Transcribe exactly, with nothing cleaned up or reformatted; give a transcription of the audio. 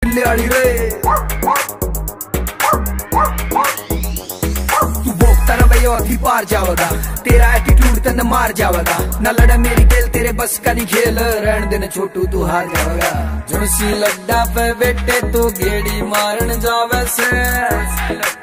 बुल्ले वाली रे। तू भोगता ना भैया अभी पार जावेगा, तेरा एटीट्यूड तन मार जावेगा। न लड़ा मेरी खेल तेरे बस का नहीं खेल, रहन देना छोटू तू हार जावेगा। जुड़सी लड्डा पे बेटे तू गेड़ी मारन जावे से,